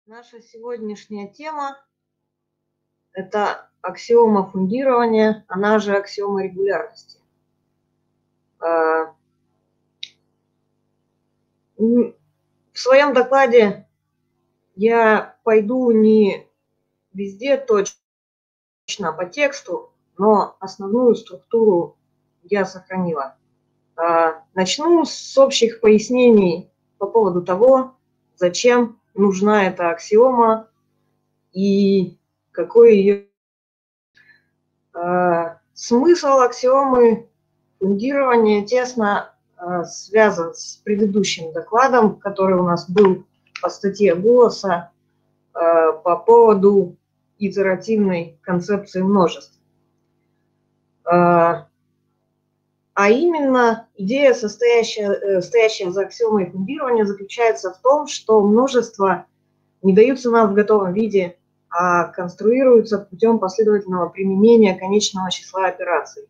Наша сегодняшняя тема – это аксиома фундирования, она же аксиома регулярности. В своем докладе я пойду не везде точно по тексту, но основную структуру я сохранила. Начну с общих пояснений по поводу того, зачем нужна эта аксиома и какой ее смысл аксиомы фундирования тесно связан с предыдущим докладом, который у нас был по статье Голоса по поводу итеративной концепции множеств. А именно идея, стоящая за аксиомой фундирования, заключается в том, что множества не даются нам в готовом виде, а конструируются путем последовательного применения конечного числа операций.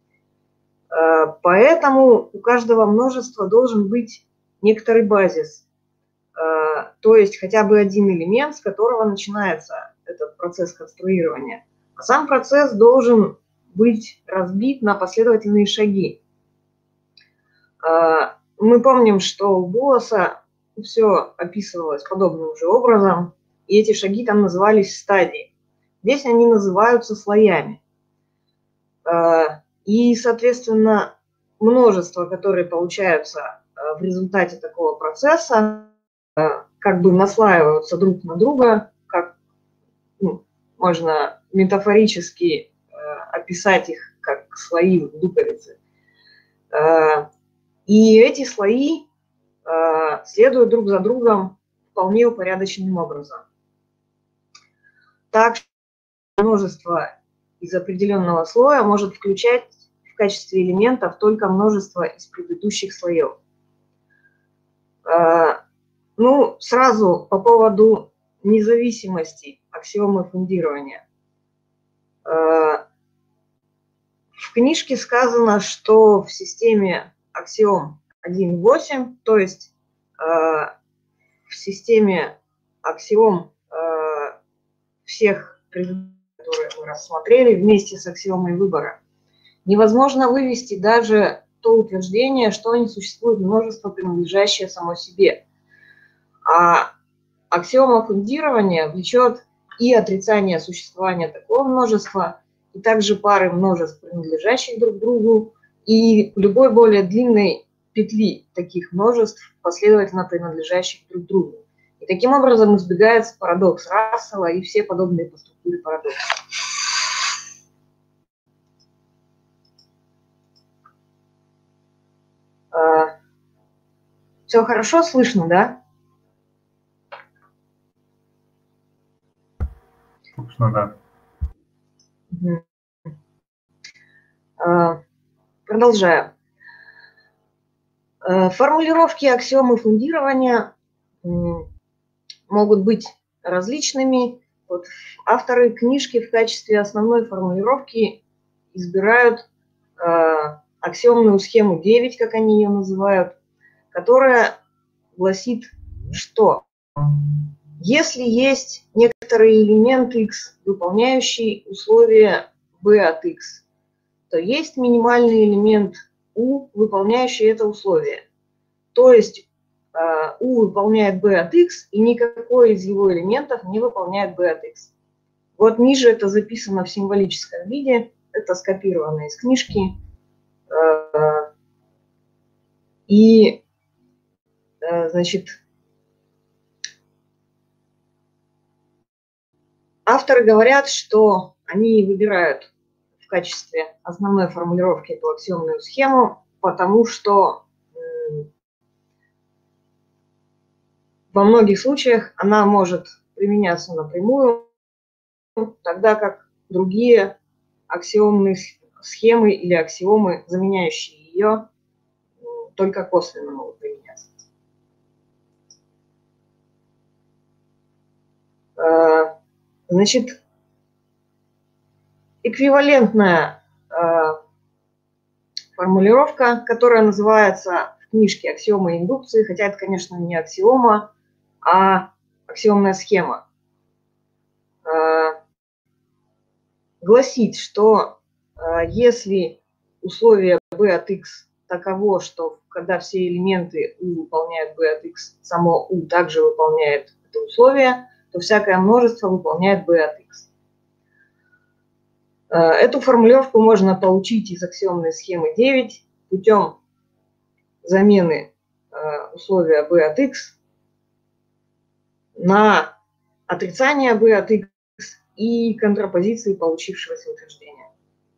Поэтому у каждого множества должен быть некоторый базис, то есть хотя бы один элемент, с которого начинается этот процесс конструирования. А сам процесс должен быть разбит на последовательные шаги. Мы помним, что у Голоса все описывалось подобным же образом, и эти шаги там назывались стадии. Здесь они называются слоями. И, соответственно, множества, которые получаются в результате такого процесса, как бы наслаиваются друг на друга, как можно метафорически описать их как слои луковицы. И эти слои следуют друг за другом вполне упорядоченным образом. Так что множество из определенного слоя может включать в качестве элементов только множество из предыдущих слоев. Сразу по поводу независимости аксиомы фундирования. В книжке сказано, что в системе аксиом 1.8, то есть в системе аксиом всех предыдущих, которые мы рассмотрели вместе с аксиомой выбора, невозможно вывести даже то утверждение, что не существует множество, принадлежащее само себе. А аксиома фундирования влечет и отрицание существования такого множества, и также пары множеств, принадлежащих друг другу, и любой более длинной петли таких множеств, последовательно принадлежащих друг другу. И таким образом избегается парадокс Рассела и все подобные по структуре парадоксы. Все хорошо слышно, да? Слышно, да. Продолжаю. Формулировки аксиомы фундирования могут быть различными. Вот авторы книжки в качестве основной формулировки избирают аксиомную схему 9, как они ее называют, которая гласит, что если есть некоторый элемент x, выполняющий условие b от x, то есть минимальный элемент u, выполняющий это условие. То есть u выполняет b от x, и никакой из его элементов не выполняет b от x. Вот ниже это записано в символическом виде, это скопировано из книжки. И, значит, авторы говорят, что они выбирают в качестве основной формулировки эту аксиомную схему, потому что во многих случаях она может применяться напрямую, тогда как другие аксиомные схемы или аксиомы, заменяющие ее, только косвенно могут применяться. Значит, эквивалентная формулировка, которая называется в книжке аксиома индукции, хотя это, конечно, не аксиома, а аксиомная схема гласит, что если условие b от x таково, что когда все элементы u выполняют b от x, само u также выполняет это условие, то всякое множество выполняет b от x. Эту формулировку можно получить из аксиомной схемы 9 путем замены условия b от x на отрицание b от x и контрапозиции получившегося утверждения.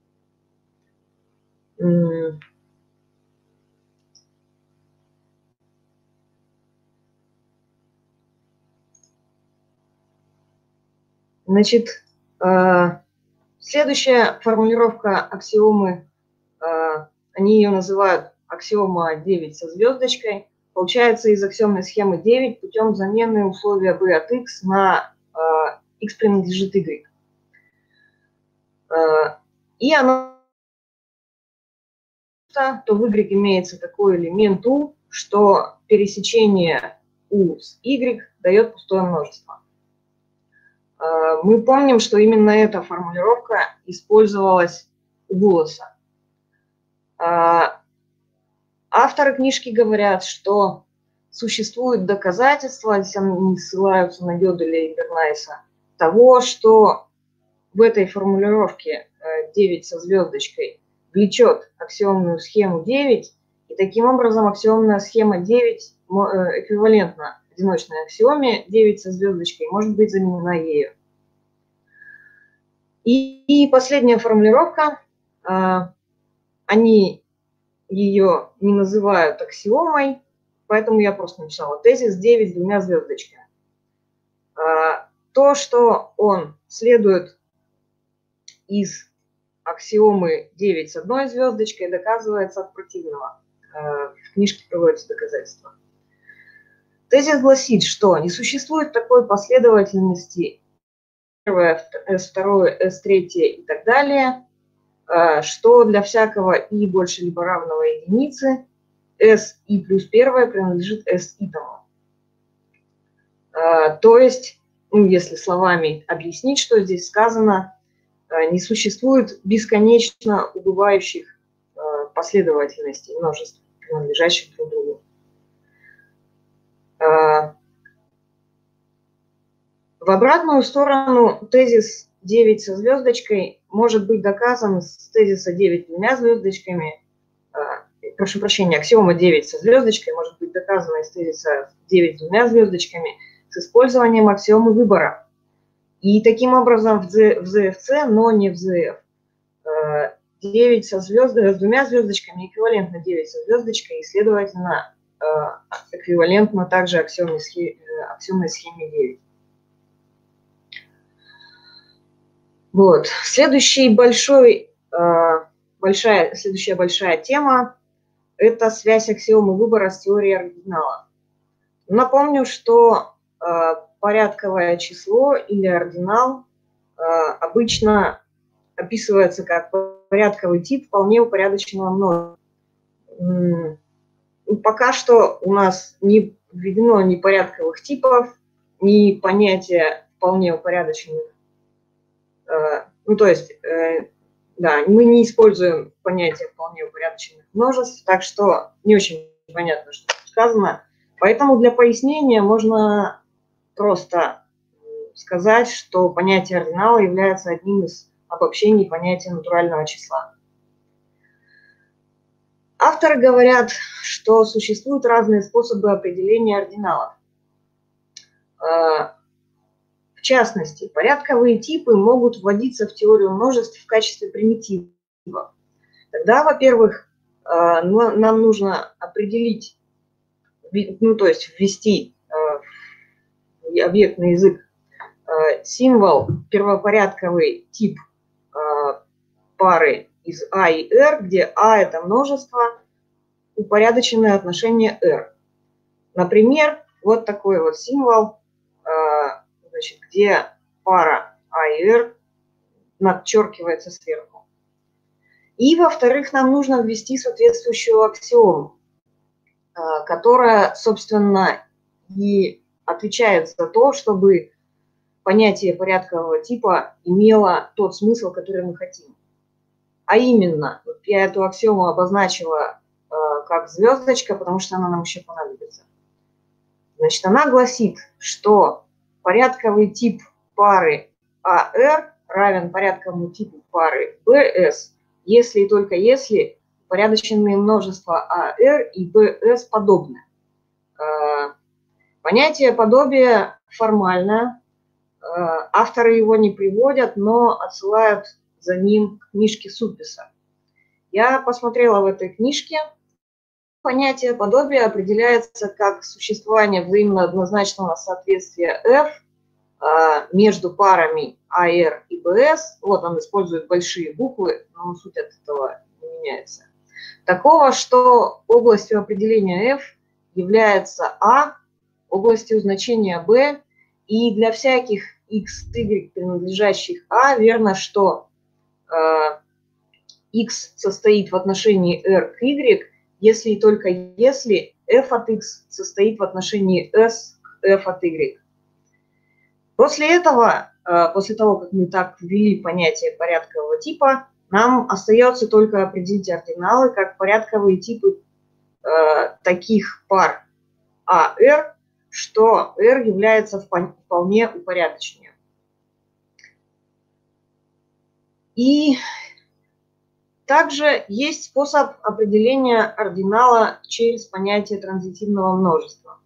Значит, следующая формулировка аксиомы, они ее называют аксиома 9 со звездочкой, получается из аксиомной схемы 9 путем замены условия b от x на x принадлежит y. И оно, то в y имеется такой элемент u, что пересечение u с y дает пустое множество. Мы помним, что именно эта формулировка использовалась у Булласа. Авторы книжки говорят, что существуют доказательства, здесь они ссылаются на Гёделя и Бернайса, того, что в этой формулировке 9 со звездочкой влечет аксиомную схему 9, и таким образом аксиомная схема 9 эквивалентна одиночной аксиоме 9 со звездочкой, может быть заменена ею. И последняя формулировка, они ее не называют аксиомой, поэтому я просто написала тезис 9 с двумя звездочками. То, что он следует из аксиомы 9 с одной звездочкой, доказывается от противного. В книжке приводятся доказательства. Тезис гласит, что не существует такой последовательности первое, S2, S3 и так далее, что для всякого и больше либо равного единице S и плюс первое принадлежит S и тому. То есть, если словами объяснить, что здесь сказано, не существует бесконечно убывающих последовательностей множеств, принадлежащих друг другу. В обратную сторону тезис 9 со звездочкой может быть доказан с тезиса 9 с двумя звездочками. Прошу прощения, аксиома 9 со звездочкой может быть доказана из тезиса 9 с двумя звездочками с использованием аксиомы выбора. И таким образом в ZFC, но не в ZF. 9 с двумя звездочками эквивалентно 9 со звездочкой, и, следовательно, эквивалентно также аксиомной схеме 9. Вот. Следующая большая тема – это связь аксиомы выбора с теорией ординала. Напомню, что порядковое число или ординал обычно описывается как порядковый тип вполне упорядоченного множества. Пока что у нас не введено ни порядковых типов, ни понятия вполне упорядоченных. То есть, да, мы не используем понятие вполне упорядоченных множеств, так что не очень понятно, что тут сказано. Поэтому для пояснения можно просто сказать, что понятие ординала является одним из обобщений понятия натурального числа. Авторы говорят, что существуют разные способы определения ординалов. В частности, порядковые типы могут вводиться в теорию множеств в качестве примитивов. Тогда, во-первых, нам нужно определить, то есть ввести в объектный язык символ первопорядковый тип пары из А и R, где А – это множество, упорядоченное отношение R. Например, вот такой вот символ, значит, где пара А и R надчеркивается сверху. И, во-вторых, нам нужно ввести соответствующую аксиому, которая, собственно, и отвечает за то, чтобы понятие порядкового типа имело тот смысл, который мы хотим. А именно, вот я эту аксиому обозначила как звездочка, потому что она нам еще понадобится. Значит, она гласит, что порядковый тип пары AR равен порядковому типу пары BS, если и только если порядочные множества AR и BS подобны. Понятие подобия формальное, авторы его не приводят, но отсылают за ним к книжке Супписа. Я посмотрела в этой книжке. Понятие подобия определяется как существование взаимно однозначного соответствия F между парами AR и BS. Вот он использует большие буквы, но суть от этого не меняется. Такого, что областью определения F является A, областью значения B, и для всяких x, y, принадлежащих A, верно, что x состоит в отношении r к y, если и только если f от x состоит в отношении s к f от y. После этого, после того, как мы так ввели понятие порядкового типа, нам остается только определить ординалы как порядковые типы таких пар AR, что R является вполне упорядоченным. И также есть способ определения ординала через понятие транзитивного множества.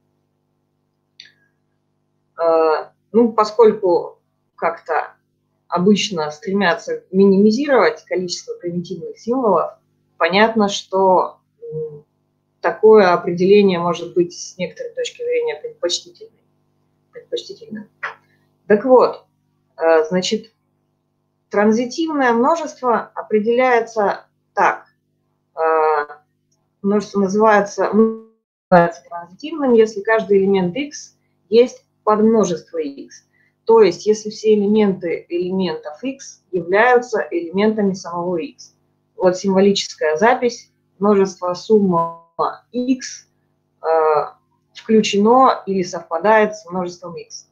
Ну, поскольку как-то обычно стремятся минимизировать количество примитивных символов, понятно, что такое определение может быть с некоторой точки зрения предпочтительным. Так вот, значит, транзитивное множество определяется так. Множество называется транзитивным, если каждый элемент x есть подмножество x. То есть, если все элементы элементов x являются элементами самого x. Вот символическая запись. Множество сумма x включено или совпадает с множеством x.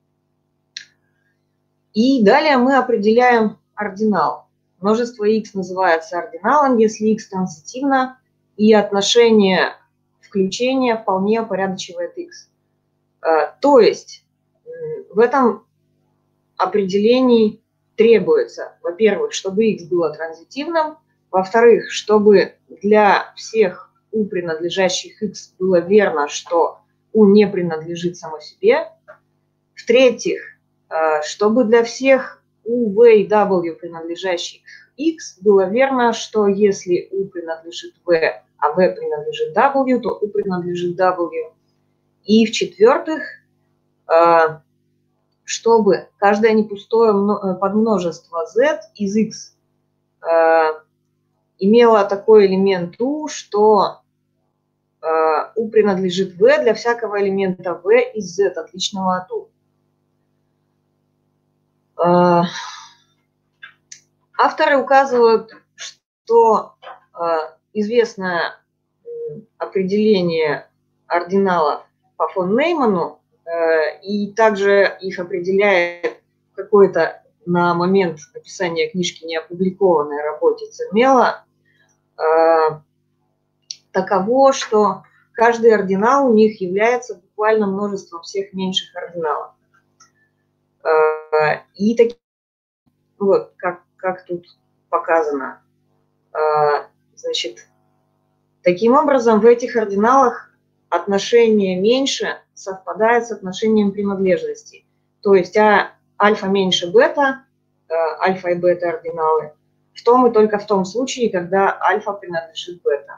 И далее мы определяем ординал. Множество x называется ординалом, если x транзитивно, и отношение включения вполне упорядочивает x. То есть в этом определении требуется, во-первых, чтобы x было транзитивным, во-вторых, чтобы для всех u принадлежащих x было верно, что u не принадлежит само себе, в-третьих, чтобы для всех u, v и w принадлежащих x было верно, что если u принадлежит v, а v принадлежит w, то u принадлежит w. И в-четвертых, чтобы каждое непустое подмножество z из x имело такой элемент u, что u принадлежит v для всякого элемента v из z, отличного от u. Авторы указывают, что известное определение ординалов по фон Нейману, и также их определяет какой-то на момент написания книжки не опубликованной работе Цермела, таково, что каждый ординал у них является буквально множеством всех меньших ординалов. И такие, вот как тут показано, значит, таким образом в этих ординалах отношение меньше совпадает с отношением принадлежности. То есть альфа меньше бета, альфа и бета ординалы, в том и только в том случае, когда альфа принадлежит бета.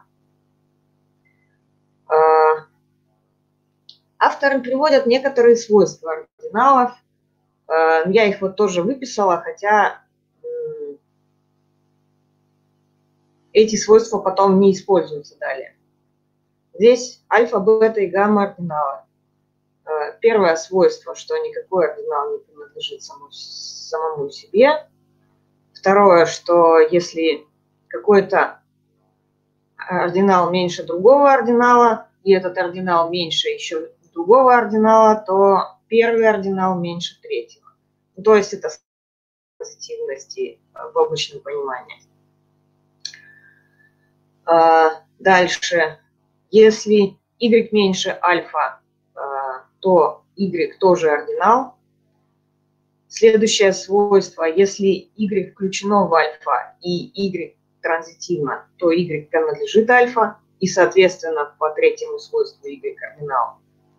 Авторы приводят некоторые свойства ординалов. Я их вот тоже выписала, хотя эти свойства потом не используются далее. Здесь альфа, бета и гамма ординалы. Первое свойство, что никакой ординал не принадлежит самому себе. Второе, что если какой-то ординал меньше другого ординала, и этот ординал меньше еще другого ординала, то первый ординал меньше третьего. То есть это позитивности в обычном понимании. Дальше, если y меньше альфа, то y тоже ординал. Следующее свойство, если y включено в альфа и y транзитивно, то y принадлежит альфа, и, соответственно, по третьему свойству y ординал.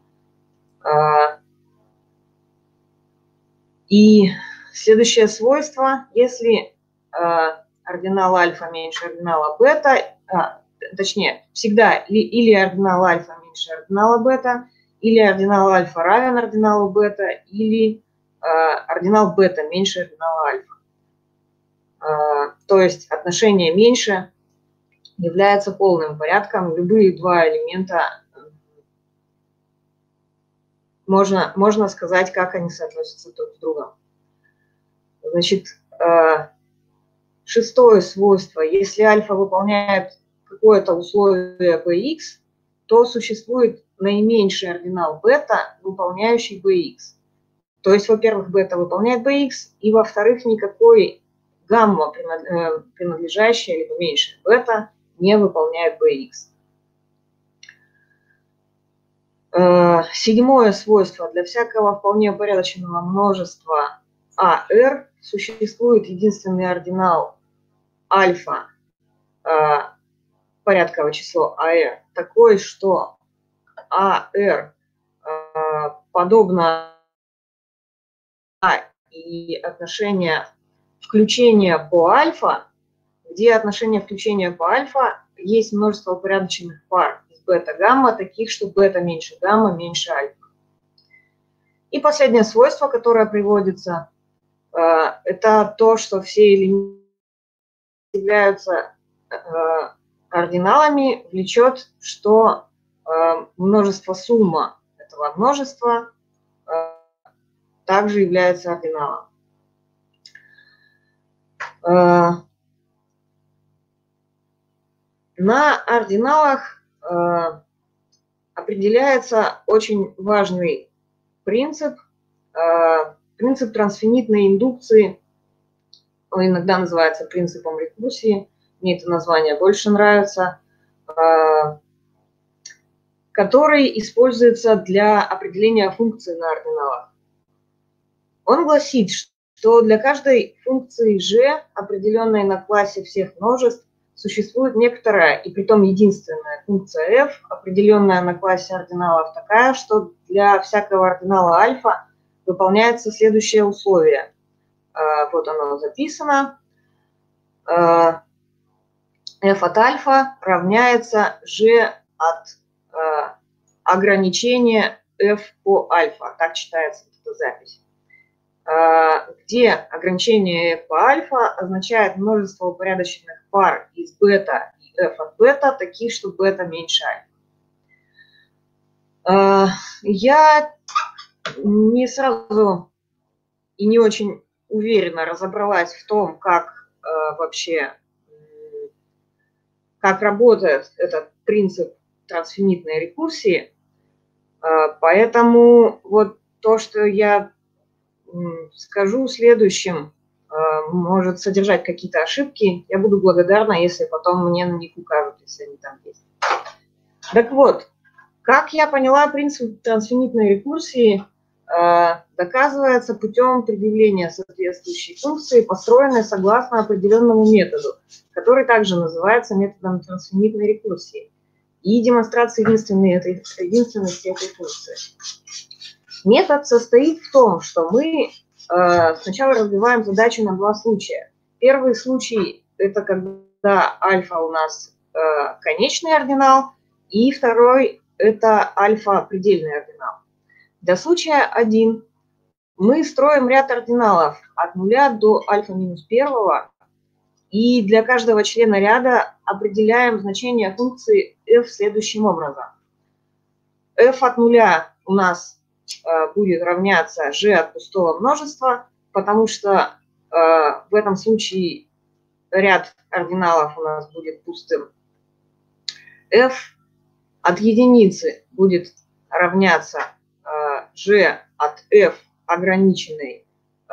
И следующее свойство, если ординал альфа меньше ординала бета, точнее, всегда или ординал альфа меньше ординала бета, или ординал альфа равен ординалу бета, или ординал бета меньше ординала альфа. То есть отношение меньше является полным порядком. Любые два элемента можно сказать, как они соотносятся друг с другом. Значит, шестое свойство. Если альфа выполняет какое-то условие bx, то существует наименьший ординал бета, выполняющий bx. То есть, во-первых, бета выполняет bx, и, во-вторых, никакой гамма, принадлежащая либо меньше бета, не выполняет bx. Седьмое свойство. Для всякого вполне упорядоченного множества AR существует единственный ординал альфа, порядковое число AR, такое, что AR подобно и отношение включения по альфа, где отношение включения по альфа есть множество упорядоченных пар из бета-гамма, таких, что бета меньше гамма, меньше альфа. И последнее свойство, которое приводится, это то, что все элементы являются ординалами, влечет, что множество сумма этого множества также является ординалом. На ординалах определяется очень важный принцип, принцип трансфинитной индукции, он иногда называется принципом рекурсии, мне это название больше нравится, который используется для определения функции на ординалах. Он гласит, что для каждой функции g, определенной на классе всех множеств, существует некоторая, и притом единственная функция f, определенная на классе ординалов, такая, что для всякого ординала альфа выполняется следующее условие. Вот оно записано. f от альфа равняется g от ограничения f по альфа. Так читается эта запись. Где ограничение f по альфа означает множество упорядоченных пар из бета и f от бета, таких, что бета меньше альфа. Я не сразу и не очень уверенно разобралась в том, как вообще, как работает этот принцип трансфинитной рекурсии, поэтому вот то, что я скажу следующим, может содержать какие-то ошибки. Я буду благодарна, если потом мне на них укажут, если они там есть. Так вот, как я поняла, принцип трансфинитной рекурсии доказывается путем предъявления соответствующей функции, построенной согласно определенному методу, который также называется методом трансфинитной рекурсии, и демонстрации единственности этой функции. Метод состоит в том, что мы сначала разбиваем задачу на два случая. Первый случай – это когда альфа у нас конечный ординал, и второй – это альфа предельный ординал. Для случая 1 мы строим ряд ординалов от 0 до альфа минус 1, и для каждого члена ряда определяем значение функции f следующим образом. f от 0 у нас будет равняться g от пустого множества, потому что в этом случае ряд ординалов у нас будет пустым. f от единицы будет равняться g от f ограниченной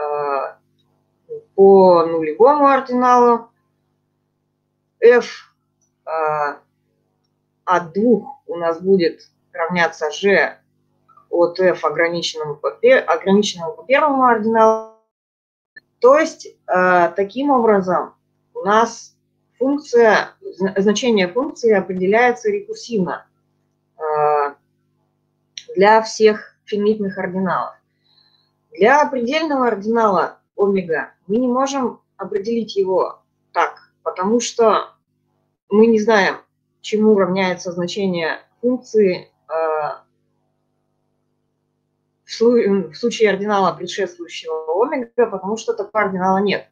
по нулевому ординалу, f от 2 у нас будет равняться g от f ограниченному по первому ординалу. То есть таким образом у нас значение функции определяется рекурсивно для всех финитных ординалов. Для предельного ординала омега мы не можем определить его так, потому что мы не знаем, чему равняется значение функции в случае ординала, предшествующего омега, потому что такого ординала нет.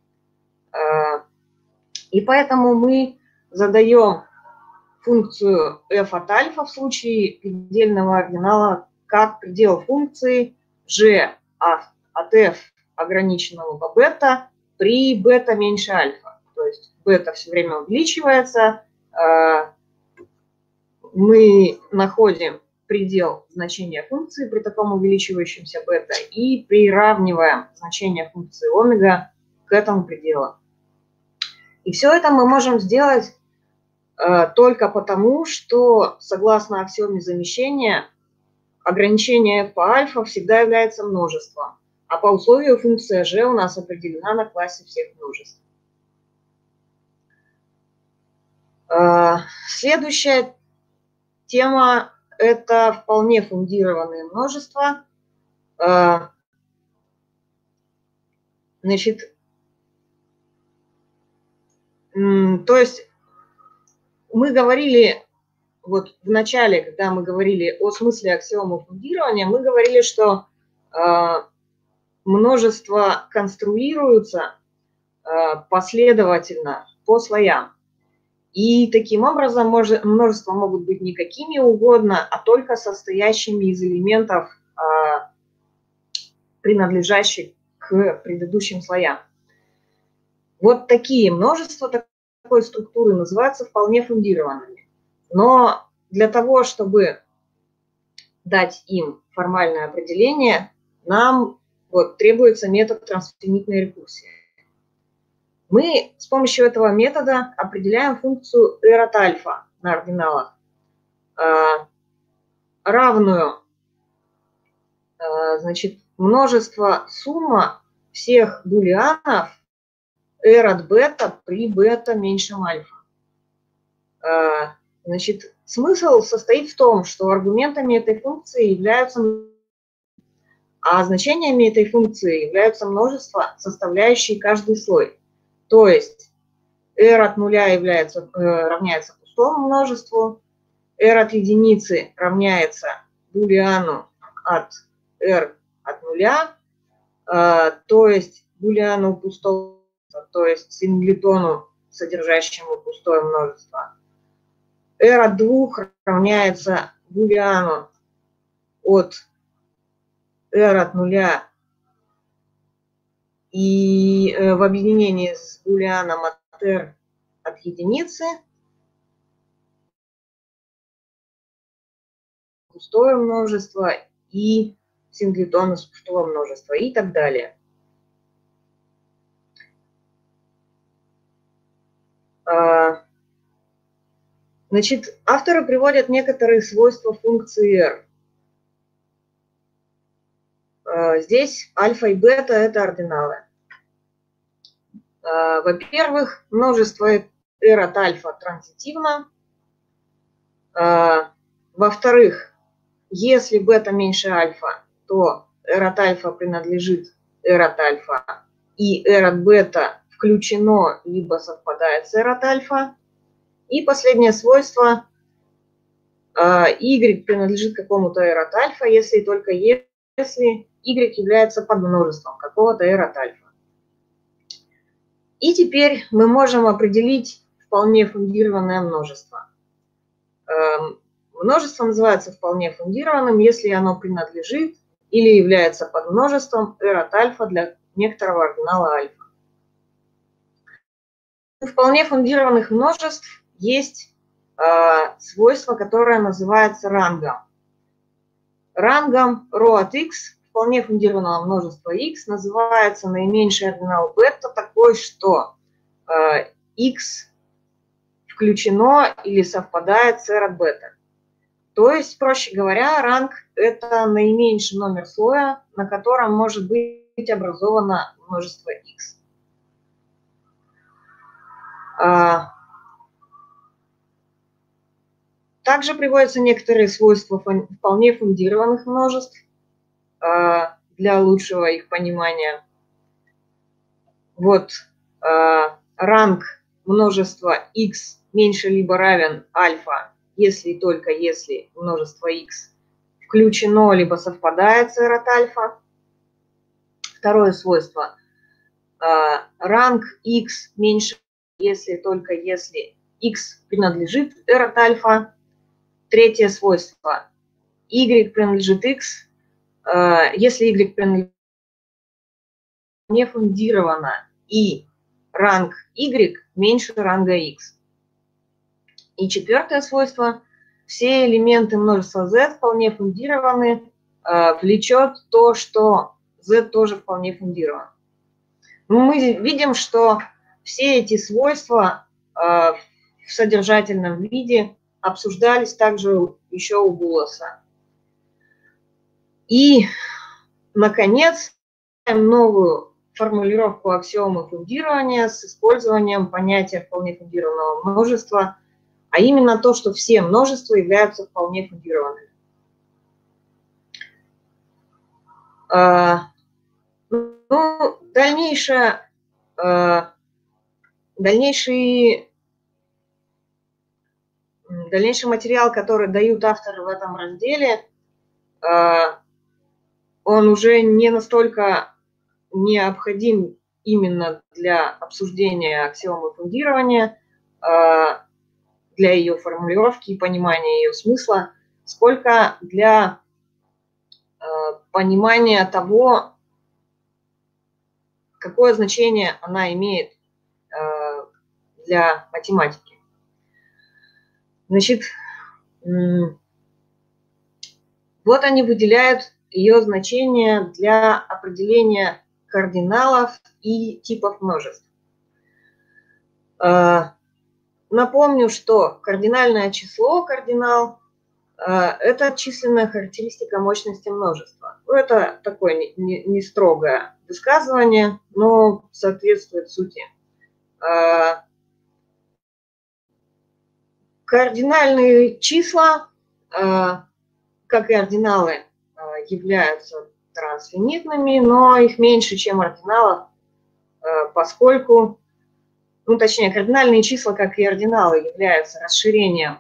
И поэтому мы задаем функцию f от альфа в случае предельного ординала как предел функции g от f ограниченного по бета при бета меньше альфа. То есть бета все время увеличивается, мы находим предел значения функции при таком увеличивающемся бета и приравниваем значение функции омега к этому пределу. И все это мы можем сделать только потому, что, согласно аксиоме замещения, ограничение f по альфа всегда является множеством, а по условию функция g у нас определена на классе всех множеств. Следующая тема – это вполне фундированные множества. Значит, то есть мы говорили, вот в начале, когда мы говорили о смысле аксиомы фундирования, мы говорили, что множества конструируются последовательно по слоям. И таким образом множества могут быть не какими угодно, а только состоящими из элементов, принадлежащих к предыдущим слоям. Вот такие множества такой структуры называются вполне фундированными. Но для того, чтобы дать им формальное определение, нам требуется метод трансфинитной рекурсии. Мы с помощью этого метода определяем функцию r от альфа на ординалах, равную, значит, множество сумма всех булианов r от бета при бета меньшем альфа. Значит, смысл состоит в том, что аргументами этой функции являются, а значениями этой функции являются множества, составляющие каждый слой. То есть r от нуля равняется пустому множеству, r от единицы равняется булиану от r от нуля, то есть булиану пустого, то есть синглитону, содержащему пустое множество. r от 2 равняется булиану от r от нуля и в объединении с булианом от r от единицы пустое множество и синглитон из пустого множества и так далее. Значит, авторы приводят некоторые свойства функции r. Здесь альфа и бета – это ординалы. Во-первых, множество r от альфа транзитивно. Во-вторых, если бета меньше альфа, то r от альфа принадлежит r от альфа, и r от бета включено либо совпадает с r от альфа. И последнее свойство – y принадлежит какому-то r от альфа, если и только если y является подмножеством какого-то r от альфа. И теперь мы можем определить вполне фундированное множество. Множество называется вполне фундированным, если оно принадлежит или является подмножеством r от альфа для некоторого ординала альфа. У вполне фундированных множеств есть свойство, которое называется рангом. рангом ρ от x вполне фундированного множества x называется наименьший ординал бета такой, что x включено или совпадает с r от бета. То есть, проще говоря, ранг – это наименьший номер слоя, на котором может быть образовано множество x. Также приводятся некоторые свойства вполне фундированных множеств для лучшего их понимания. Вот ранг множества x меньше либо равен альфа, если и только если множество x включено либо совпадает с r от альфа. Второе свойство. Ранг x меньше, если и только если x принадлежит r от альфа. Третье свойство. Y принадлежит x, если y принадлежит не фундировано, и ранг y меньше ранга x. И четвертое свойство. Все элементы множества z вполне фундированы, влечет то, что z тоже вполне фундирован. Мы видим, что все эти свойства в содержательном виде обсуждались также еще у Буласа. И, наконец, новую формулировку аксиомы фундирования с использованием понятия вполне фундированного множества, а именно то, что все множества являются вполне фундированными. Ну, дальнейший материал, который дают авторы в этом разделе, он уже не настолько необходим именно для обсуждения аксиомы фундирования, для ее формулировки и понимания ее смысла, сколько для понимания того, какое значение она имеет для математики. Значит, вот они выделяют ее значение для определения кардиналов и типов множеств. Напомню, что кардинальное число, кардинал, это численная характеристика мощности множества. Это такое не строгое высказывание, но соответствует сути. Кардинальные числа, как и ординалы, являются трансфинитными, но их меньше, чем ординалов, поскольку, ну, точнее, кардинальные числа, как и ординалы, являются расширением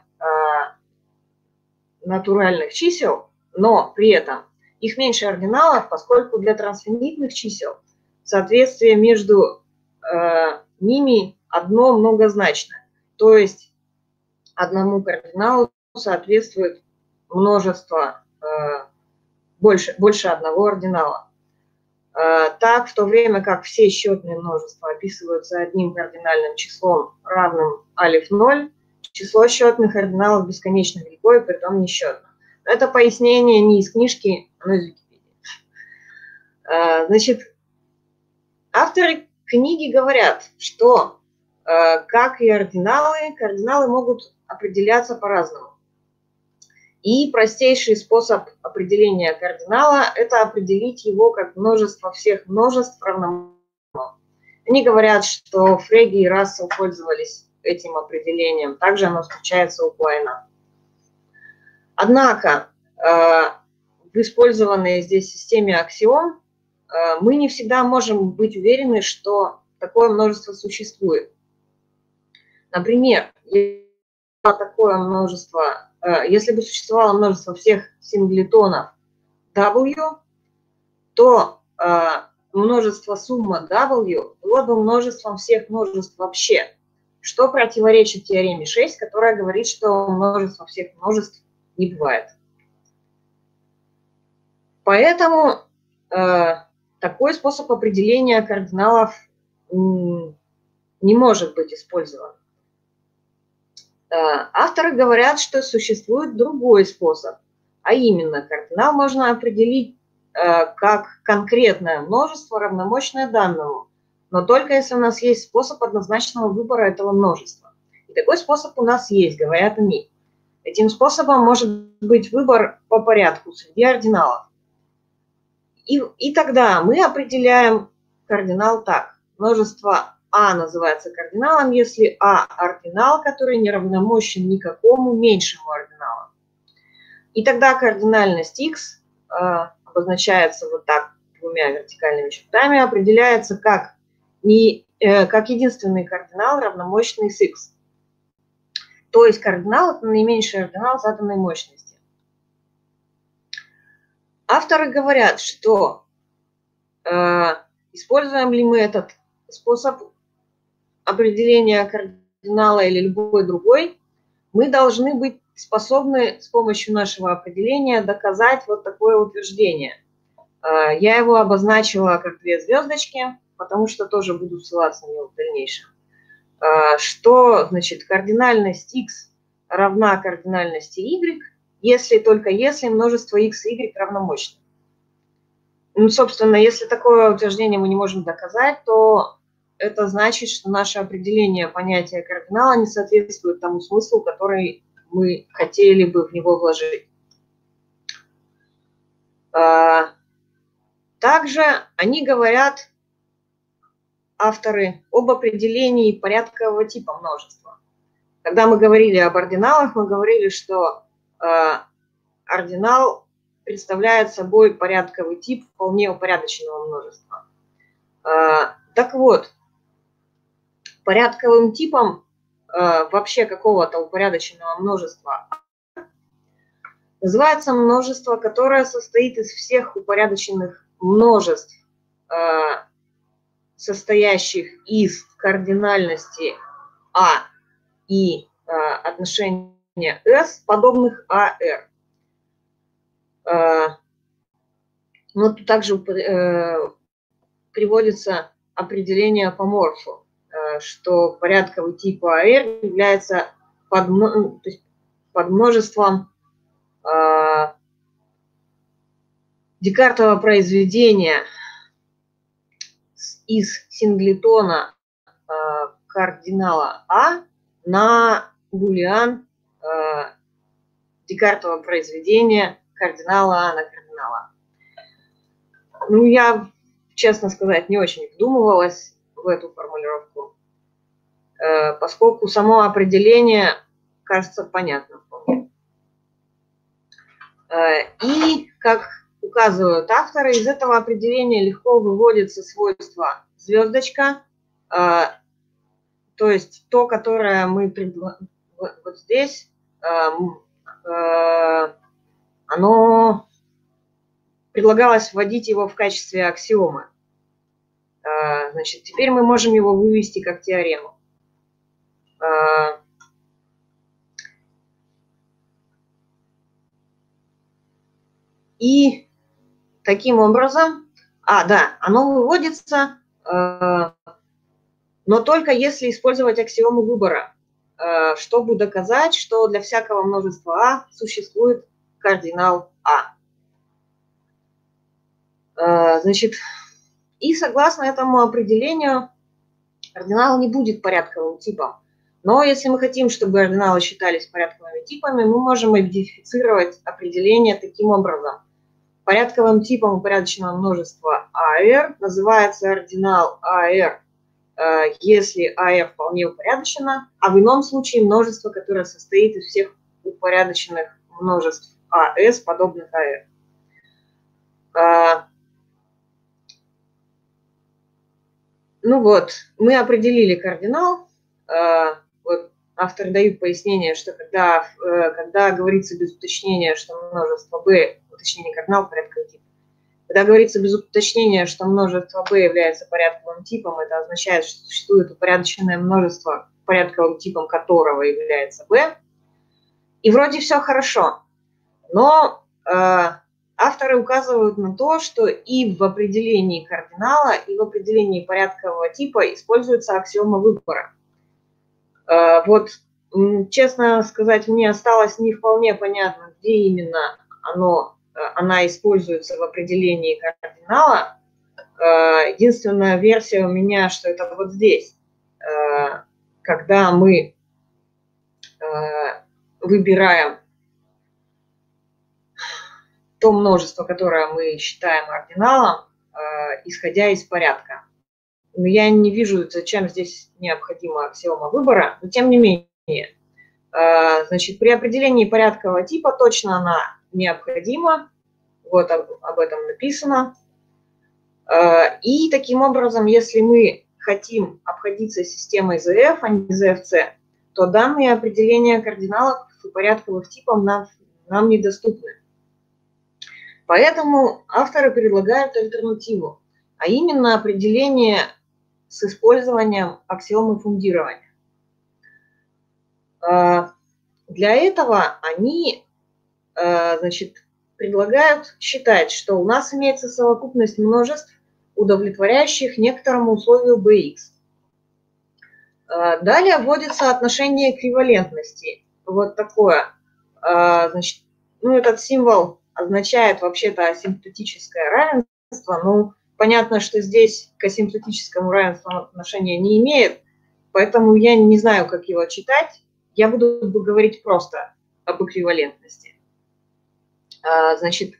натуральных чисел, но при этом их меньше ординалов, поскольку для трансфинитных чисел соответствие между ними одно многозначное. То есть одному кардиналу соответствует множество, больше одного ординала. Так, в то время как все счетные множества описываются одним кардинальным числом, равным алиф 0, число счетных ординалов бесконечно велико и притом несчетно. Это пояснение не из книжки, но из Википедии. Значит, авторы книги говорят, что, как и ординалы, кардиналы могут определяться по-разному. И простейший способ определения кардинала – это определить его как множество всех множеств равномерно. Они говорят, что Фреги и Рассел пользовались этим определением. Также оно встречается у Клайна. Однако в использованной здесь системе аксиом мы не всегда можем быть уверены, что такое множество существует. Например, если бы существовало множество всех синглетонов W, то множество сумма W было бы множеством всех множеств вообще, что противоречит теореме 6, которая говорит, что множество всех множеств не бывает. Поэтому такой способ определения кардиналов не может быть использован. Авторы говорят, что существует другой способ. А именно, кардинал можно определить как конкретное множество, равномощное данному, но только если у нас есть способ однозначного выбора этого множества. И такой способ у нас есть, говорят они. Этим способом может быть выбор по порядку среди ординалов. И тогда мы определяем кардинал так. Множество А называется кардиналом, если А ординал, который не равномощен никакому меньшему ординалу. И тогда кардинальность X обозначается вот так двумя вертикальными чертами, определяется как единственный кардинал, равномощный с X. То есть кардинал – это наименьший ординал с атомной мощности. Авторы говорят, что используем ли мы этот способ определения кардинала или любой другой, мы должны быть способны с помощью нашего определения доказать вот такое утверждение. Я его обозначила как 2 звездочки, потому что тоже буду ссылаться на него в дальнейшем. Что значит кардинальность x равна кардинальности y, только если множество x и y равномощны. Ну, собственно, если такое утверждение мы не можем доказать, то это значит, что наше определение понятия кардинала не соответствует тому смыслу, который мы хотели бы в него вложить. Также они говорят, авторы, об определении порядкового типа множества. Когда мы говорили об ординалах, мы говорили, что ординал представляет собой порядковый тип вполне упорядоченного множества. Так вот, порядковым типом вообще какого-то упорядоченного множества называется множество, которое состоит из всех упорядоченных множеств, состоящих из кардинальности А и отношения S, подобных AR. Но тут также приводится определение по Морфу, что порядковый тип AR является подмножеством Декартова произведения из синглетона кардинала А на булиан Декартова произведения кардинала А на кардинала. Ну, я, честно сказать, не очень вдумывалась в эту формулировку, поскольку само определение кажется понятным вполне. И, как указывают авторы, из этого определения легко выводится свойство звездочка, то есть то, которое мы вот здесь, оно предлагалось вводить его в качестве аксиомы. Значит, теперь мы можем его вывести как теорему. И таким образом, оно выводится, но только если использовать аксиому выбора, чтобы доказать, что для всякого множества А существует кардинал А. Значит, и согласно этому определению, кардинал не будет порядковым типом. Но если мы хотим, чтобы ординалы считались порядковыми типами, мы можем модифицировать определение таким образом. Порядковым типом упорядоченного множества AR называется ординал AR, если AR вполне упорядочено, а в ином случае множество, которое состоит из всех упорядоченных множеств AS, подобных AR. Ну вот, мы определили кардинал. Вот авторы дают пояснение, что когда говорится без уточнения, что множество b, уточнение кардинал порядковый тип. Когда говорится без уточнения, что множество b является порядковым типом, это означает, что существует упорядоченное множество, порядковым типом которого является b. И вроде все хорошо. Но авторы указывают на то, что и в определении кардинала, и в определении порядкового типа используется аксиома выбора. Вот, честно сказать, мне осталось не вполне понятно, где именно она используется в определении кардинала. Единственная версия у меня, что это вот здесь, когда мы выбираем то множество, которое мы считаем ординалом, исходя из порядка. Но я не вижу, зачем здесь необходима аксиома выбора, но тем не менее. Значит, при определении порядкового типа точно она необходима. Вот об этом написано. И таким образом, если мы хотим обходиться системой ZF, а не ZFC, то данные определения кардиналов и порядковых типов нам недоступны. Поэтому авторы предлагают альтернативу, а именно определение с использованием аксиомы фундирования. Для этого они, значит, предлагают считать, что у нас имеется совокупность множеств, удовлетворяющих некоторому условию Bx. Далее вводится отношение эквивалентности. Вот такое. Значит, этот символ означает вообще-то асимптотическое равенство. Ну, понятно, что здесь к асимптотическому равенству отношения не имеет, поэтому я не знаю, как его читать. Я буду говорить просто об эквивалентности. Значит,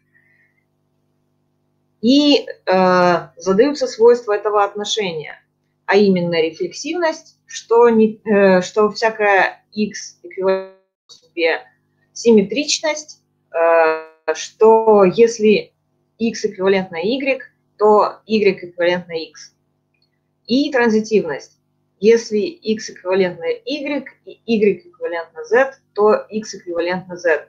и задаются свойства этого отношения, а именно рефлексивность, что всякая x эквивалентна себе, симметричность, что если x эквивалентна y, то y эквивалентна x. И транзитивность. Если x эквивалентна y и y эквивалентна z, то x эквивалентна z.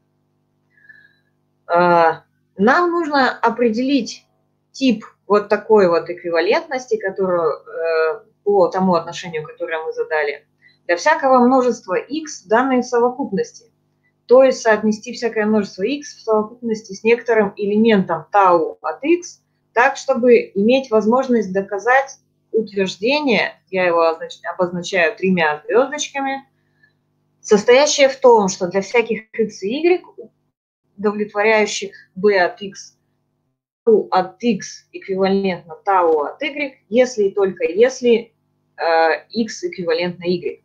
Нам нужно определить тип вот такой вот эквивалентности, которую по тому отношению, которое мы задали, для всякого множества x в данной совокупности. То есть соотнести всякое множество x в совокупности с некоторым элементом τ от x, так, чтобы иметь возможность доказать утверждение, я его обозначаю 3 звездочками, состоящее в том, что для всяких x и y, удовлетворяющих b от x, τ от x эквивалентно τ от y, если и только если x эквивалентно y.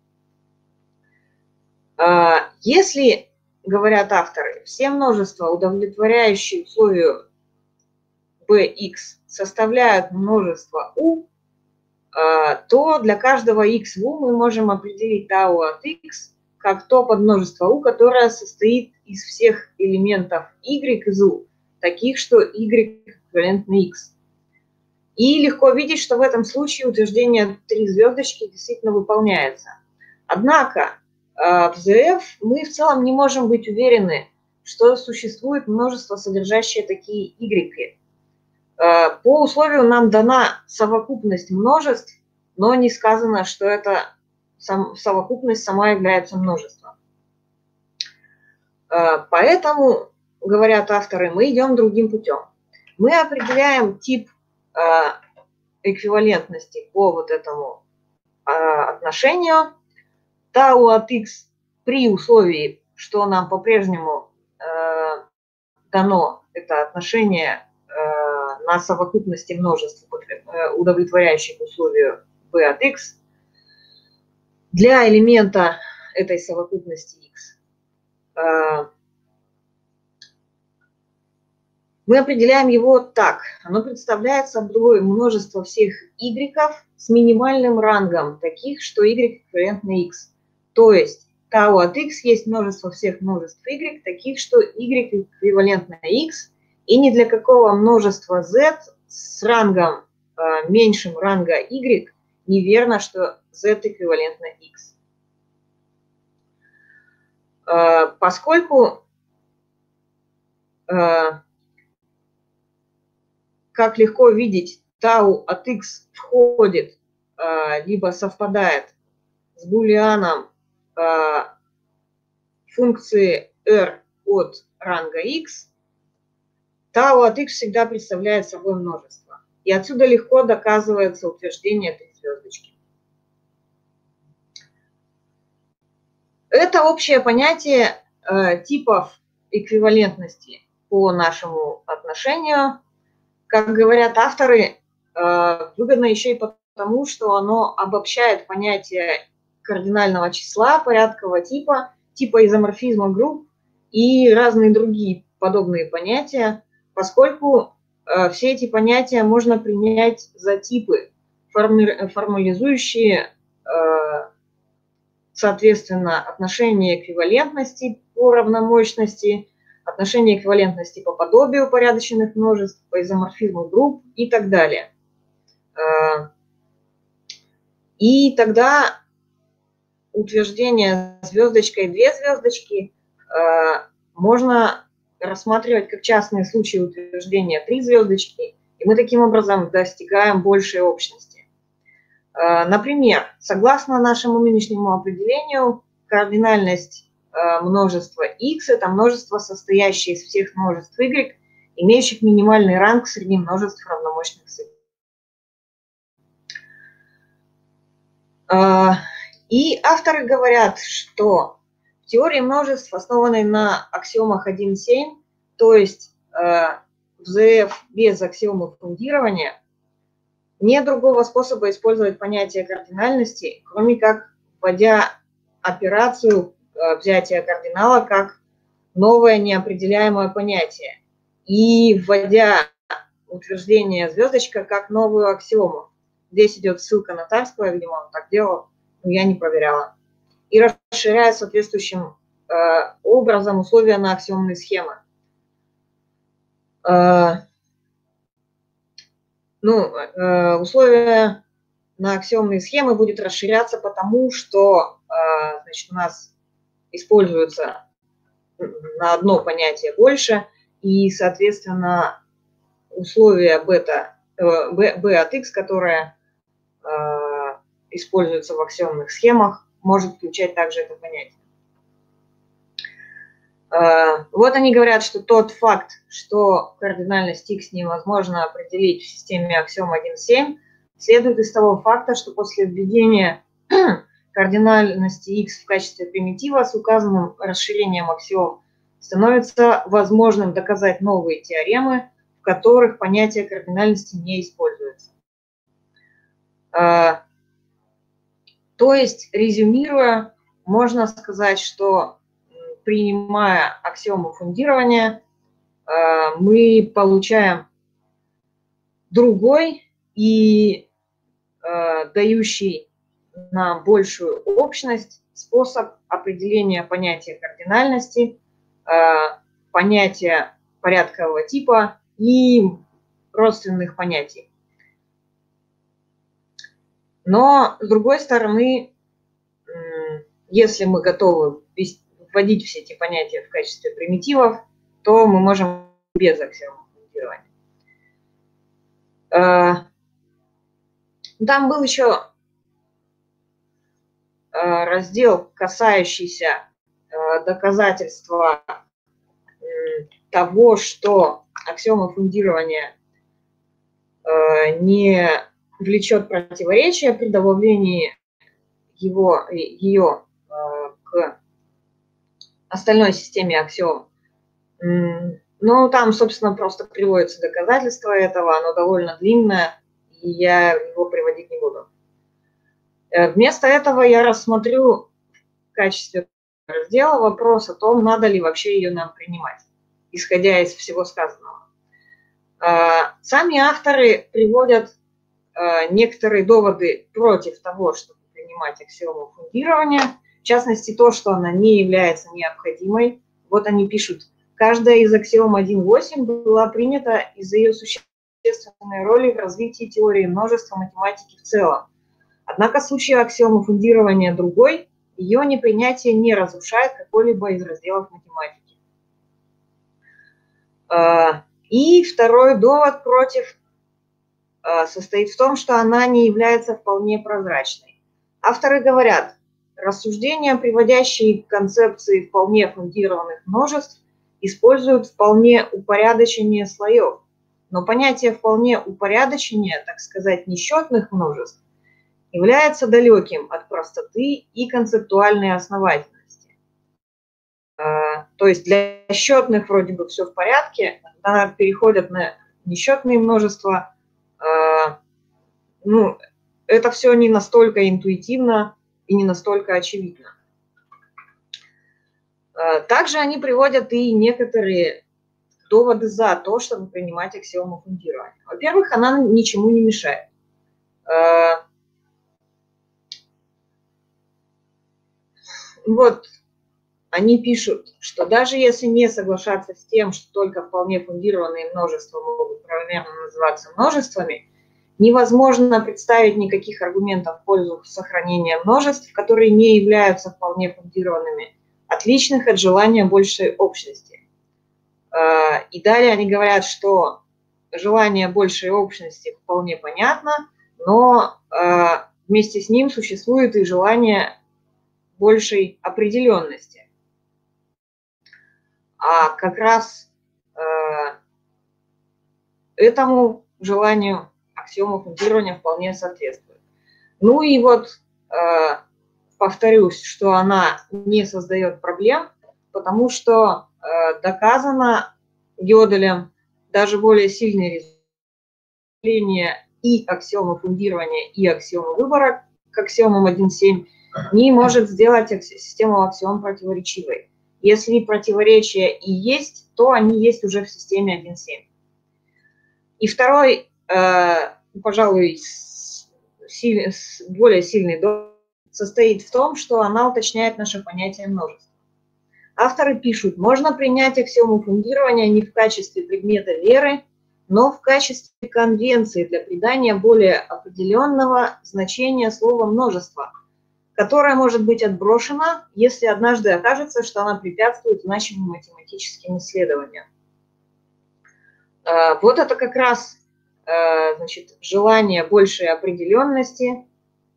Если, говорят авторы, все множества, удовлетворяющие условию bx, составляют множество u, то для каждого x в u мы можем определить τ от x как то подмножество u, которое состоит из всех элементов y из u, таких, что y эквивалентно x. И легко видеть, что в этом случае утверждение 3 звездочки действительно выполняется. Однако в ZF мы в целом не можем быть уверены, что существует множество, содержащее такие y. По условию нам дана совокупность множеств, но не сказано, что эта совокупность сама является множеством. Поэтому, говорят авторы, мы идем другим путем. Мы определяем тип эквивалентности по вот этому отношению τ от x при условии, что нам по-прежнему дано это отношение на совокупности множеств, удовлетворяющих условию b от x, для элемента этой совокупности x. Мы определяем его так. Оно представляет собой множество всех y с минимальным рангом, таких, что y эквивалентно x. То есть τ от x есть множество всех множеств y, таких, что y эквивалентно x, и ни для какого множества z с рангом меньшим ранга y неверно, что z эквивалентно x. Поскольку, как легко видеть, τ от x входит, либо совпадает с булианом функции r от ранга x, τ от x всегда представляет собой множество. И отсюда легко доказывается утверждение 3 звездочки. Это общее понятие типов эквивалентности по нашему отношению, как говорят авторы, выгодно еще и потому, что оно обобщает понятие кардинального числа, порядкового типа, типа изоморфизма групп и разные другие подобные понятия, поскольку все эти понятия можно принять за типы, формализующие, соответственно, отношение эквивалентности по равномощности, отношение эквивалентности по подобию упорядоченных множеств, по изоморфизму групп и так далее. И тогда утверждение звездочкой 2 звездочки можно рассматривать как частные случаи утверждения 3 звездочки, и мы таким образом достигаем большей общности. Например, согласно нашему нынешнему определению, кардинальность множества x – это множество, состоящее из всех множеств y, имеющих минимальный ранг среди множеств равномощных с y. И авторы говорят, что в теории множеств, основанной на аксиомах 1.7, то есть в ZF без аксиомы фундирования, нет другого способа использовать понятие кардинальности, кроме как вводя операцию взятия кардинала как новое неопределяемое понятие и вводя утверждение звездочка как новую аксиому. Здесь идет ссылка на Тарского, видимо, он так делал, но я не проверяла. И расширяя соответствующим образом условия на аксиомные схемы. Условия на аксиомные схемы будет расширяться, потому что значит, у нас используется на одно понятие больше, и, соответственно, условие b от x, которое используется в аксиомных схемах, может включать также это понятие. Вот они говорят, что тот факт, что кардинальность x невозможно определить в системе аксиом 1.7, следует из того факта, что после введения кардинальности x в качестве примитива с указанным расширением аксиом становится возможным доказать новые теоремы, в которых понятие кардинальности не используется. То есть, резюмируя, можно сказать, что принимая аксиому фундирования, мы получаем другой и дающий нам большую общность способ определения понятия кардинальности, понятия порядкового типа и родственных понятий. Но, с другой стороны, если мы готовы вводить все эти понятия в качестве примитивов, то мы можем без аксиомы фундирования. Там был еще раздел, касающийся доказательства того, что аксиома фундирования не влечет противоречия при добавлении ее к остальной системе аксиом. Ну, там, собственно, просто приводится доказательство этого, оно довольно длинное, и я его приводить не буду. Вместо этого я рассмотрю в качестве раздела вопрос о том, надо ли вообще ее нам принимать, исходя из всего сказанного. Сами авторы приводят некоторые доводы против того, чтобы принимать аксиому фундирования, в частности, то, что она не является необходимой. Вот они пишут: каждая из аксиом 1.8 была принята из-за ее существенной роли в развитии теории множества математики в целом. Однако в случае аксиомы фундирования другой, ее непринятие не разрушает какой-либо из разделов математики. И второй довод против состоит в том, что она не является вполне прозрачной. Авторы говорят, рассуждения, приводящие к концепции вполне фундированных множеств, используют вполне упорядочение слоев, но понятие вполне упорядочения, так сказать, несчетных множеств, является далеким от простоты и концептуальной основательности. То есть для счетных вроде бы все в порядке, когда переходят на несчетные множества, ну, это все не настолько интуитивно и не настолько очевидно. Также они приводят и некоторые доводы за то, чтобы принимать аксиому фундирования. Во-первых, она ничему не мешает. Вот они пишут, что даже если не соглашаться с тем, что только вполне фундированные множества могут правомерно называться множествами, невозможно представить никаких аргументов в пользу сохранения множеств, которые не являются вполне фундированными, отличных от желания большей общности. И далее они говорят, что желание большей общности вполне понятно, но вместе с ним существует и желание большей определенности. А как раз этому желанию аксиома фундирования вполне соответствует. Ну и вот повторюсь, что она не создает проблем, потому что доказано Гёделем даже более сильное разделение и аксиомы фундирования, и аксиомы выбора к аксиомам 1.7 не может сделать систему аксиом противоречивой. Если противоречия и есть, то они есть уже в системе 1.7. И второй, пожалуй, более сильный довод состоит в том, что она уточняет наше понятие множества. Авторы пишут, можно принять аксиому фундирования не в качестве предмета веры, но в качестве конвенции для придания более определенного значения слова «множество», которое может быть отброшено, если однажды окажется, что она препятствует значимым математическим исследованиям. Вот это как раз, значит, желание большей определенности,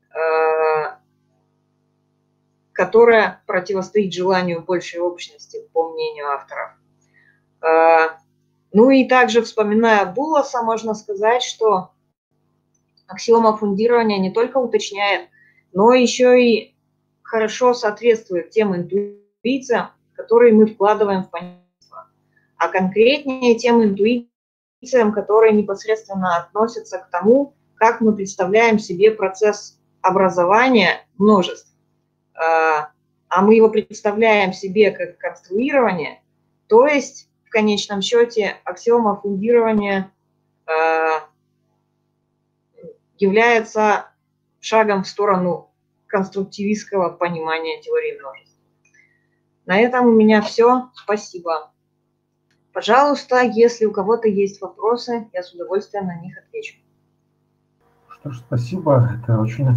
которое противостоит желанию большей общности, по мнению авторов. Ну и также, вспоминая Булласа, можно сказать, что аксиома фундирования не только уточняет, но еще и хорошо соответствует тем интуициям, которые мы вкладываем в понятие, а конкретнее тем интуициям, которые непосредственно относятся к тому, как мы представляем себе процесс образования множеств. А мы его представляем себе как конструирование, то есть в конечном счете аксиома фундирования является шагом в сторону конструктивистского понимания теории множеств. На этом у меня все. Спасибо. Пожалуйста, если у кого-то есть вопросы, я с удовольствием на них отвечу. Что ж, спасибо. Это очень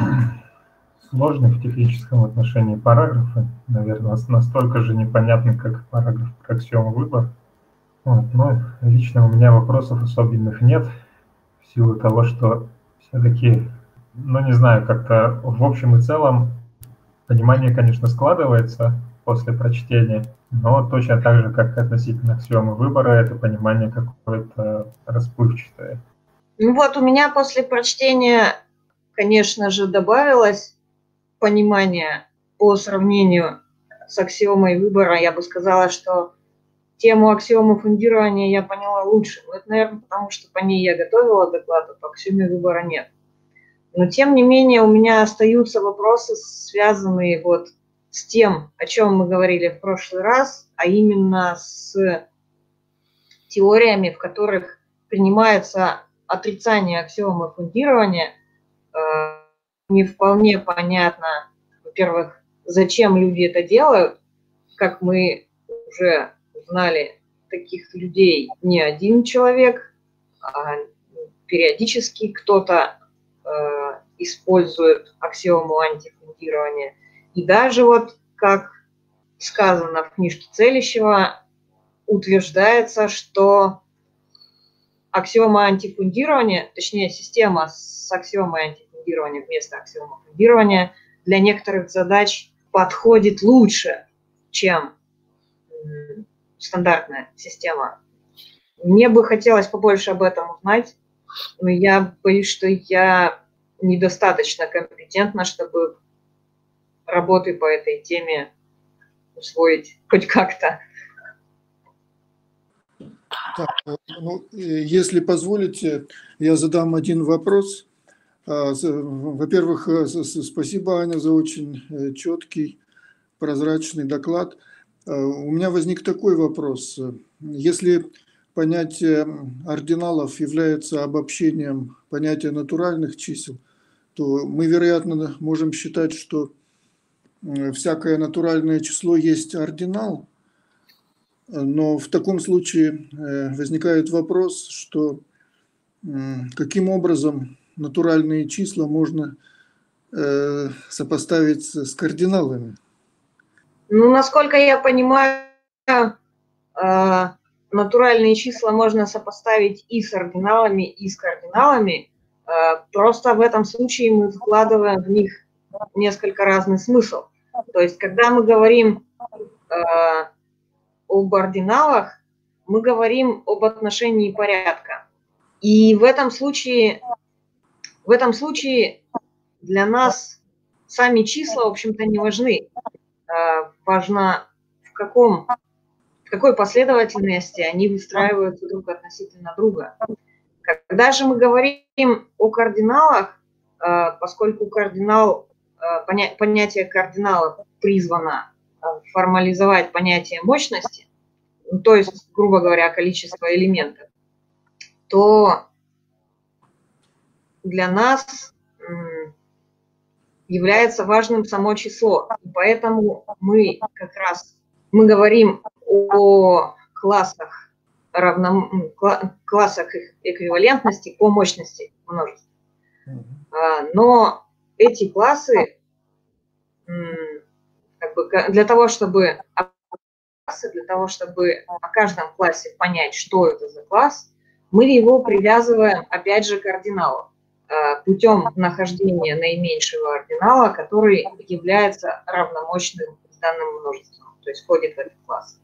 сложный в техническом отношении параграфы. Наверное, настолько же непонятны, как параграф про аксиому выбора. Вот. Но лично у меня вопросов особенных нет, в силу того, что все-таки, ну не знаю, как-то в общем и целом понимание, конечно, складывается после прочтения, но точно так же, как относительно аксиомы выбора, это понимание какое-то расплывчатое. Ну вот у меня после прочтения, конечно же, добавилось понимание по сравнению с аксиомой выбора. Я бы сказала, что тему аксиомы фундирования я поняла лучше. Но это, наверное, потому что по ней я готовила доклад, а по аксиоме выбора нет. Но, тем не менее, у меня остаются вопросы, связанные вот с тем, о чем мы говорили в прошлый раз, а именно с теориями, в которых принимается отрицание аксиомы фундирования. Не вполне понятно, во-первых, зачем люди это делают. Как мы уже узнали, таких людей не один человек, а периодически кто-то использует аксиому антифундирования. И даже вот, как сказано в книжке Целищева, утверждается, что аксиома антифундирования, точнее система с аксиомой антифундирования вместо аксиомы фундирования для некоторых задач подходит лучше, чем стандартная система. Мне бы хотелось побольше об этом узнать, но я боюсь, что я недостаточно компетентна, чтобы работы по этой теме усвоить хоть как-то. Так, ну, если позволите, я задам один вопрос. Во-первых, спасибо, Аня, за очень четкий, прозрачный доклад. У меня возник такой вопрос. Если понятие ординалов является обобщением понятия натуральных чисел, то мы, вероятно, можем считать, что всякое натуральное число есть ординал. Но в таком случае возникает вопрос, что каким образом натуральные числа можно сопоставить с кардиналами? Ну, насколько я понимаю, натуральные числа можно сопоставить и с ординалами, и с кардиналами. Просто в этом случае мы вкладываем в них несколько разный смысл. То есть, когда мы говорим об ординалах, мы говорим об отношении порядка. И в этом случае для нас сами числа, в общем-то, не важны. Важно, в какой последовательности они выстраиваются друг относительно друга. Когда же мы говорим о кардиналах, поскольку понятие кардинала призвано формализовать понятие мощности, то есть, грубо говоря, количество элементов, то для нас является важным само число. И поэтому мы говорим о классах эквивалентности по мощности множеств. Но эти классы, для того, чтобы о каждом классе понять, что это за класс, мы его привязываем, опять же, к ординалу, путем нахождения наименьшего ординала, который является равномощным с данным множеством, то есть входит в этот класс.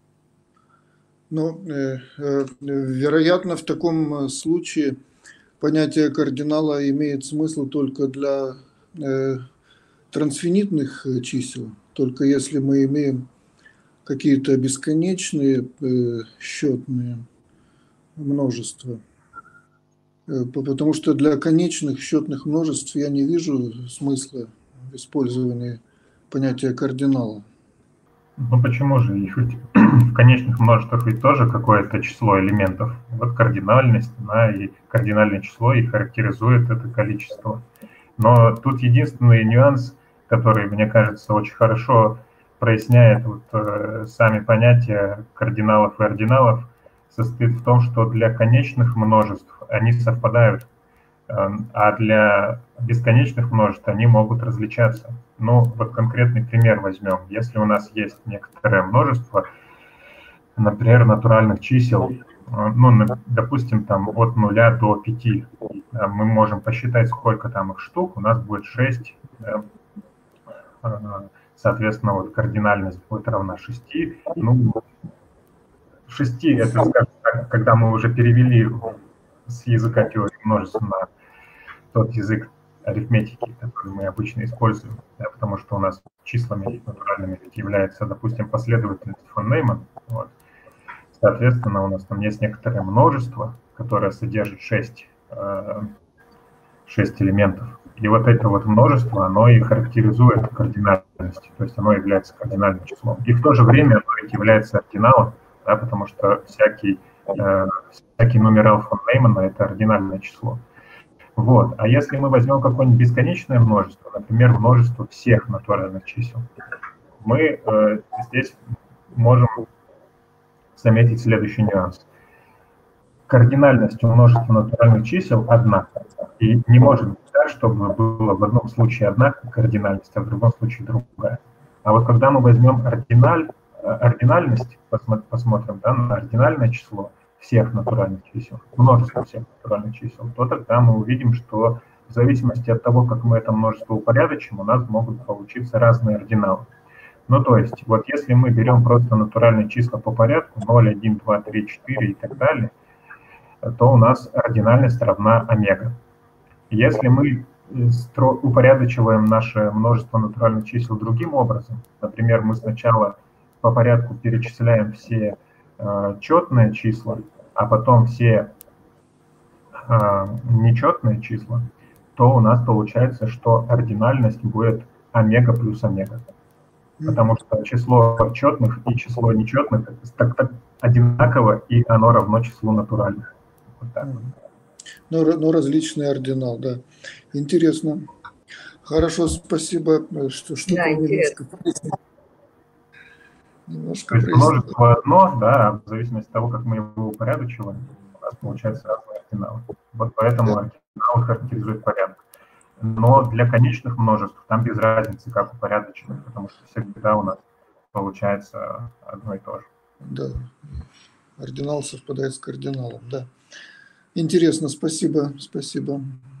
Ну, вероятно, в таком случае понятие кардинала имеет смысл только для трансфинитных чисел, только если мы имеем какие-то бесконечные счетные множества. Потому что для конечных счетных множеств я не вижу смысла в использовании понятия кардинала. Ну почему же? Их ведь в конечных множествах ведь тоже какое-то число элементов. Вот кардинальность, да, и кардинальное число и характеризует это количество. Но тут единственный нюанс, который, мне кажется, очень хорошо проясняет сами понятия кардиналов и ординалов, состоит в том, что для конечных множеств они совпадают, а для бесконечных множеств они могут различаться. Ну, вот конкретный пример возьмем. Если у нас есть некоторое множество, например, натуральных чисел, ну, допустим, там от 0 до 5, мы можем посчитать, сколько там их штук, у нас будет 6, соответственно, вот кардинальность будет равна 6. Ну, 6 это, скажем так, когда мы уже перевели с языка теории множеств на тот язык арифметики, который мы обычно используем, да, потому что у нас числами натуральными является, допустим, последовательность фон Нейман. Вот. Соответственно, у нас там есть некоторое множество, которое содержит 6 элементов. И вот это вот множество, оно и характеризует кардинальность, то есть оно является кардинальным числом. И в то же время оно ведь является ординалом, да, потому что всякий нумерал фон Неймана – это ординальное число. Вот. А если мы возьмем какое-нибудь бесконечное множество, например, множество всех натуральных чисел, мы здесь можем заметить следующий нюанс. Кардинальность у множества натуральных чисел одна. И не может быть так, чтобы было в одном случае одна кардинальность, а в другом случае другая. А вот когда мы возьмем ординальность, посмотрим, да, на ординальное число всех натуральных чисел, множество всех натуральных чисел, то тогда мы увидим, что в зависимости от того, как мы это множество упорядочим, у нас могут получиться разные ординалы. Ну, то есть, вот если мы берем просто натуральные числа по порядку, 0, 1, 2, 3, 4 и так далее, то у нас ординальность равна омега. Если мы упорядочиваем наше множество натуральных чисел другим образом. Например, мы сначала по порядку перечисляем все четные числа, а потом все нечетные числа, то у нас получается, что ординальность будет омега плюс омега. Потому что число четных и число нечетных так одинаково, и оно равно числу натуральных. Вот так. Но различный ординал, да. Интересно. Хорошо, спасибо, что-то Да, немножко То есть множество одно, да, в зависимости от того, как мы его упорядочиваем, у нас получается разные ординалы. Вот поэтому ординалы характеризует порядок. Но для конечных множеств там без разницы, как упорядочено, потому что всегда у нас получается одно и то же. Да, ординал совпадает с кардиналом, да. Интересно, спасибо, спасибо.